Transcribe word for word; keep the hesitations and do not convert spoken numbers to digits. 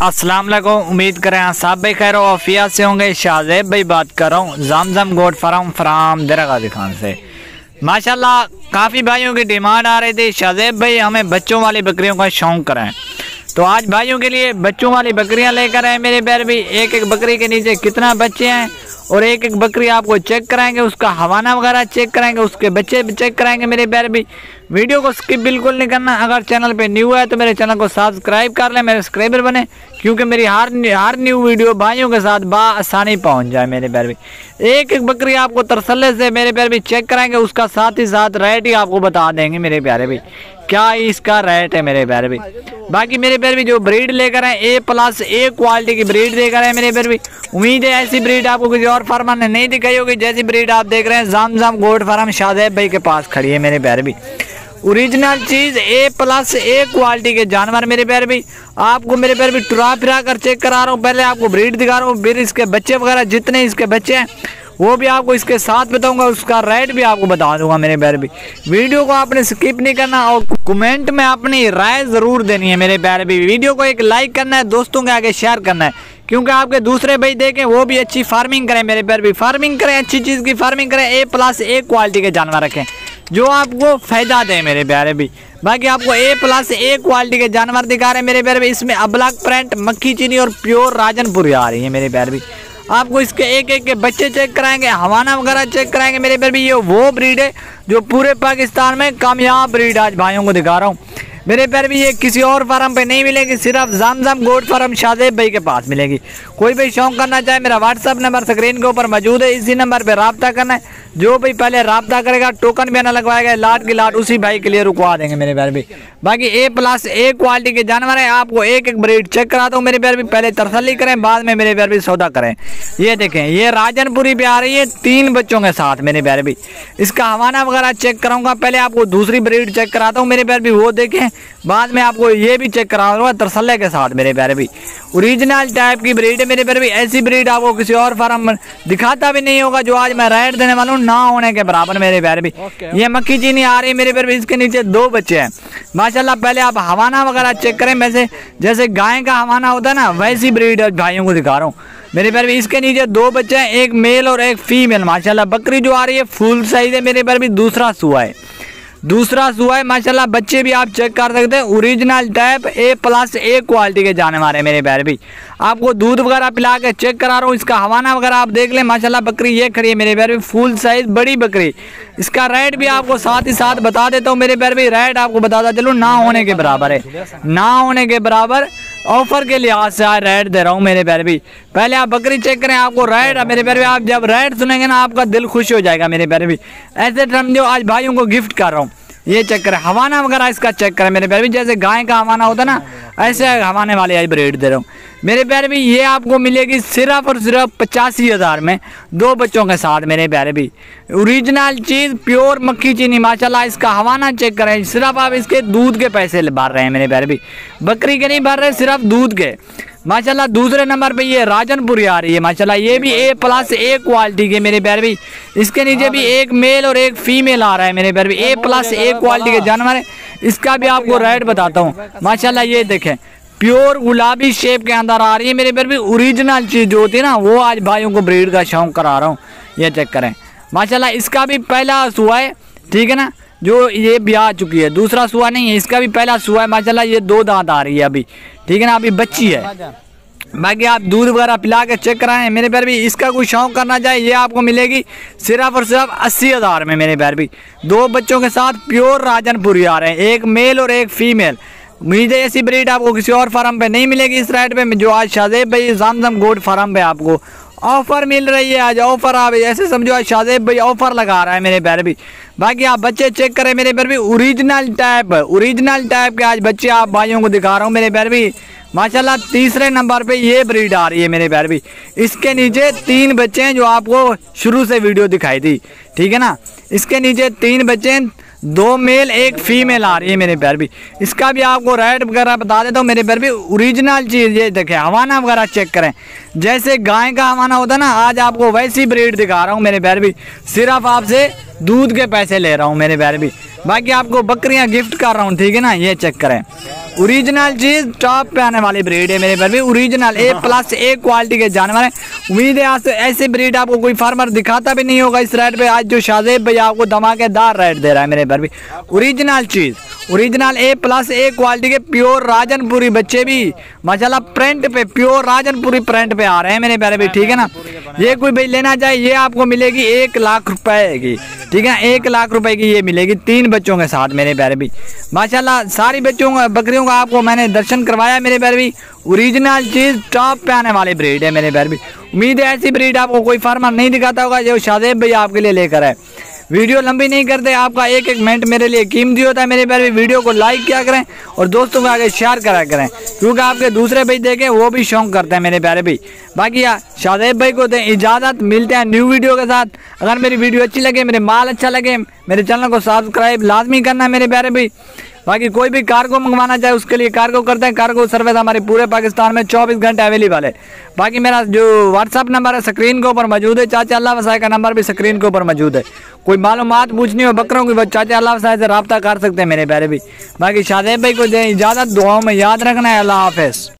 अस्सलाम वालेकुम, उम्मीद करें आप सब भाई खैर वाफिया से होंगे। शाहजेब भाई बात कर रहा हूँ Zamzam goat farm from Dargah Khan से। माशाल्लाह काफ़ी भाइयों की डिमांड आ रही थी, शाहजेब भाई हमें बच्चों वाली बकरियों का शौक़ कराएं, तो आज भाइयों के लिए बच्चों वाली बकरियां लेकर आए मेरे प्यारे भी। एक एक बकरी के नीचे कितना बच्चे हैं और एक एक बकरी आपको चेक कराएंगे, उसका हवाना वगैरह चेक कराएंगे, उसके बच्चे भी चेक कराएंगे मेरे प्यारे भी। वीडियो को स्किप बिल्कुल नहीं करना। अगर चैनल पे न्यू है तो मेरे चैनल को सब्सक्राइब कर लें, मेरे सब्सक्राइबर बने, क्योंकि मेरी हर हर न्यू वीडियो भाइयों के साथ बआसानी पहुंच जाए मेरे प्यारे भी। एक एक बकरी आपको तरसले से मेरे प्यारे भी चेक कराएंगे, उसका साथ ही साथ रेट ही आपको बता देंगे मेरे प्यारे भी, क्या इसका रेट है मेरे प्यारे भी। बाकी मेरे प्यारे भी जो ब्रीड लेकर आए ए प्लस ए क्वालिटी की ब्रीड लेकर आए मेरे प्यारे भी। उम्मीद है ऐसी ब्रीड आपको किसी और फार्म ने नहीं दिखाई होगी, जैसी ब्रीड आप देख रहे हैं जमजम गोट फार्म शाहजेब भाई के पास खड़ी है मेरे प्यारे भी। ओरिजिनल चीज ए प्लस ए क्वालिटी के जानवर मेरे प्यारे भी। आपको मेरे प्यारे भी टुरा फिरा कर चेक करा रहा हूँ, पहले आपको ब्रीड दिखा रहा हूँ, फिर इसके बच्चे वगैरह जितने इसके बच्चे हैं वो भी आपको इसके साथ बताऊंगा, उसका रेट भी आपको बता दूंगा मेरे प्यारे भी। वीडियो को आपने स्किप नहीं करना और कमेंट में अपनी राय ज़रूर देनी है मेरे प्यारे भी। वीडियो को एक लाइक करना है, दोस्तों के आगे शेयर करना है, क्योंकि आपके दूसरे भाई देखें वो भी अच्छी फार्मिंग करें मेरे प्यारे भी। फार्मिंग करें, अच्छी चीज़ की फार्मिंग करें, ए प्लस ए क्वालिटी के जानवर रखें जो आपको फ़ायदा दे मेरे प्यारे भी। बाकी आपको ए प्लस ए क्वालिटी के जानवर दिखा रहे हैं मेरे प्यारे भी। इसमें अब्लक प्रिंट, मक्खी चीनी और प्योर राजनपुरी आ रही है मेरे प्यारे भी। आपको इसके एक एक के बच्चे चेक कराएंगे, हवाना वगैरह चेक कराएंगे मेरे प्यारे भी। ये वो ब्रीड है जो पूरे पाकिस्तान में कामयाब ब्रीड आज भाइयों को दिखा रहा हूँ मेरे प्यारे भी। ये किसी और फार्म पे नहीं मिलेगी, सिर्फ जमजम गोट फार्म शाहजेब भाई के पास मिलेगी। कोई भी शौक करना चाहे मेरा व्हाट्सअप नंबर स्क्रीन के ऊपर मौजूद है, इसी नंबर पे रब्ता करना है। जो भाई पहले रब्ता करेगा, टोकन भी ना लगवाएगा, लाट की लाट उसी भाई के लिए रुकवा देंगे मेरे प्यारे भी। बाकी ए प्लस ए क्वालिटी के जानवर है, आपको एक एक ब्रीड चेक कराता हूँ मेरे प्यारे भी। पहले तसल्ली करें, बाद में मेरे प्यारे भी सौदा करें। ये देखें, ये राजनपुरी पे आ रही है तीन बच्चों के साथ मेरे प्यारे भी। इसका हवाना वगैरह चेक कराऊंगा, पहले आपको दूसरी ब्रीड चेक कराता हूँ मेरे प्यारे भी, वो देखें, बाद में आपको ये भी चेक कराऊंगा तरसले के साथ मेरे प्यारे भी। ओरिजिनल टाइप की ब्रीड है मेरे प्यारे भी। ऐसी ब्रीड आपको किसी और फार्म में दिखाता भी नहीं होगा, जो आज मैं रेट देने वाला हूँ ना होने के बराबर मेरे प्यारे भी। ये मक्खी चीनी आ रही है मेरे प्यारे भी, इसके नीचे दो बच्चे हैं माशाल्लाह। पहले आप हवाना वगैरह चेक करें, वैसे जैसे गाय का हवाना होता है ना, वैसी ब्रीड भाइयों को दिखा रहा हूँ मेरे प्यारे भी। इसके नीचे दो बच्चे हैं, एक मेल और एक फीमेल माशाल्लाह। बकरी जो आ रही है फुल साइज है मेरे प्यारे भी। दूसरा सुआ है, दूसरा सुआ है माशाल्लाह। बच्चे भी आप चेक कर सकते हैं, original type A plus A quality के जानवर है मेरे प्यारे भी। आपको दूध वगैरह पिला के चेक करा रहा हूँ, इसका हवाना वगैरह आप देख लें माशाल्लाह। बकरी ये खड़ी है मेरे प्यारे भी, फुल साइज बड़ी बकरी। इसका रेट भी आपको साथ ही साथ बता देता हूँ मेरे प्यारे भी। रेट आपको बताता चलो ना होने के बराबर है, ना होने के बराबर ऑफर के लिहाज से आज रेट दे रहा हूँ मेरे प्यारे भी। पहले आप बकरी चेक करें, आपको रेट मेरे प्यारे भी, आप जब रेट सुनेंगे ना आपका दिल खुश हो जाएगा मेरे प्यारे भी। ऐसे समझो आज भाइयों को गिफ्ट कर रहा हूँ। ये चेक करें, हवाना वगैरह इसका चेक करें मेरे प्यारे भी, जैसे गाय का हवाना होता है ना, ऐसे हवाने वाले आज ब्रीड दे रहा हूँ मेरे प्यारे भी। ये आपको मिलेगी सिर्फ और सिर्फ पचासी हज़ार में, दो बच्चों के साथ मेरे प्यारे भी। ओरिजिनल चीज़ प्योर मक्खी चीनी माशाल्लाह। इसका हवाना चेक करें, सिर्फ आप इसके दूध के पैसे भर रहे हैं मेरे प्यारे भी, बकरी के नहीं भर रहे, सिर्फ दूध के माशाल्लाह। दूसरे नंबर पे ये राजनपुरी आ रही है माशाल्लाह। ये भी ए प्लस ए क्वालिटी के मेरे प्यारे भी। इसके नीचे भी एक मेल और एक फीमेल आ रहा है मेरे प्यारे भी। ए प्लस ए क्वालिटी के जानवर है, इसका भी आपको रेट बताता हूँ माशाल्लाह। ये देखें, प्योर गुलाबी शेप के अंदर आ रही है मेरे प्यारे भी। ओरिजिनल चीज़ जो होती है ना, वो आज भाइयों को ब्रीड का शौक करा रहा हूँ। ये चेक करें माशाल्लाह। इसका भी पहला सुआ है, ठीक है ना, जो ये ब्याह चुकी है। दूसरा सुआ नहीं है, इसका भी पहला सुआ है माशाल्लाह। ये दो दांत आ रही है अभी, ठीक है ना, अभी बच्ची है। बाकी आप दूध वगैरह पिला के चेक कराएं मेरे प्यारे भी। इसका कोई शौक करना चाहे, ये आपको मिलेगी सिर्फ और सिर्फ अस्सी हज़ार में मेरे प्यारे भी। दो बच्चों के साथ प्योर राजनपुरी आ रहे हैं, एक मेल और एक फीमेल। उम्मीद है ऐसी ब्रीड आपको किसी और फार्म पे नहीं मिलेगी इस रेट पे, जो आज शाहजेब भाई जमजम गोट फार्म पे आपको ऑफर मिल रही है। आज ऑफर आप ऐसे समझो, आज शाहजेब भाई ऑफर लगा रहा है मेरे प्यारे भी। बाकी आप बच्चे चेक करें मेरे प्यारे भी, ओरिजिनल टाइप ओरिजिनल टाइप के आज बच्चे आप भाइयों को दिखा रहा हूँ मेरे प्यारे भी माशाल्लाह। तीसरे नंबर पे ये ब्रीड आ रही है मेरे प्यारे भी। इसके नीचे तीन बच्चे हैं जो आपको शुरू से वीडियो दिखाई थी, ठीक है ना। इसके नीचे तीन बच्चे हैं, दो मेल एक फीमेल आ रही है मेरे प्यारे भी। इसका भी आपको रेट वगैरह बता देता हूँ मेरे प्यारे भी। ओरिजिनल चीज़ ये देखें, हवाना वगैरह चेक करें, जैसे गाय का हवाना होता है ना, आज आपको वैसी ब्रीड दिखा रहा हूँ मेरे प्यारे भी। सिर्फ आपसे दूध के पैसे ले रहा हूँ मेरे प्यारे भी। बाकी आपको बकरियाँ गिफ्ट कर रहा हूँ, ठीक है ना। ये चेक करें। ओरिजिनल चीज टॉप पे आने वाली ब्रीड है मेरे पर भी, original A plus A quality के जानवर है। उम्मीद है आज ऐसी ब्रीड आपको कोई फार्मर दिखाता भी नहीं होगा इस रेट पे। आज जो शाहजेब भाई आपको धमाकेदार रेट दे रहा है मेरे पर भी, ओरिजिनल चीज, original A plus A quality के प्योर राजनपुरी बच्चे भी माशाल्लाह प्रिंट पे, प्योर राजनपुरी प्रिंट पे आ रहे हैं मेरे प्यारे भी, ठीक है ना। ये कोई भाई लेना चाहे ये आपको मिलेगी एक लाख रुपए की, ठीक है, एक लाख रुपए की ये मिलेगी तीन बच्चों के साथ मेरे प्यारे भी। माशाल्लाह सारी बच्चों का बकरियों का आपको मैंने दर्शन करवाया मेरे प्यारे भी, ओरिजिनल चीज टॉप पे आने वाली ब्रीड है मेरे प्यारे भी। उम्मीद है ऐसी ब्रीड आपको कोई फार्मर नहीं दिखाता होगा जो शाहजेब भाई आपके लिए लेकर है। वीडियो लंबी नहीं करते, आपका एक एक मिनट मेरे लिए कीमती होता है मेरे प्यारे। वीडियो को लाइक किया करें और दोस्तों को आगे शेयर करा करें, क्योंकि आपके दूसरे भाई देखें वो भी शौक करते हैं मेरे प्यारे भाई। बाकी यार शाहजेब भाई को दें इजाज़त, मिलते हैं न्यू वीडियो के साथ। अगर मेरी वीडियो अच्छी लगे, मेरे माल अच्छा लगे, मेरे चैनल को सब्सक्राइब लाजमी करना है मेरे प्यारे भाई। बाकी कोई भी कार्गो मंगवाना चाहे उसके लिए कार्गो करते हैं, कार्गो सर्विस हमारे पूरे पाकिस्तान में चौबीस घंटे अवेलेबल है। बाकी मेरा जो व्हाट्सअप नंबर है स्क्रीन के ऊपर मौजूद है, चाचा अल्लाह वसाय का नंबर भी स्क्रीन के ऊपर मौजूद है। कोई मालूमात पूछनी हो बकरों की, वो चाचा अल्लाह वसाय से रब्ता कर सकते हैं मेरे प्यारे भी। बाकी शाहजेब भाई को दें इजाज़त, दुआओं में याद रखना है। अल्लाह हाफिज़।